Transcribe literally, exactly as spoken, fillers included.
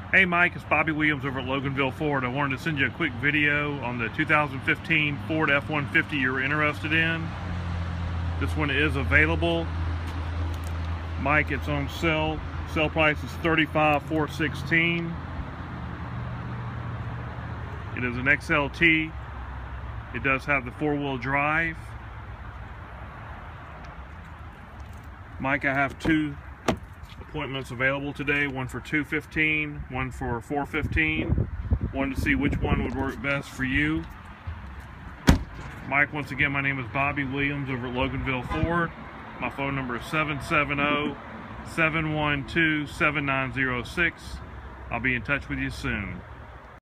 Hey Mike, it's Bobby Williams over at Loganville Ford. I wanted to send you a quick video on the two thousand fifteen Ford F one fifty you're interested in. This one is available. Mike, it's on sale. Sale price is thirty-five thousand four hundred sixteen dollars. It is an X L T. It does have the four-wheel drive. Mike, I have two appointments available today, one for two fifteen, one for four fifteen. Wanted to see which one would work best for you. Mike, once again, my name is Bobby Williams over at Loganville Ford. My phone number is seven seven zero, seven one two, seven nine zero six. I'll be in touch with you soon.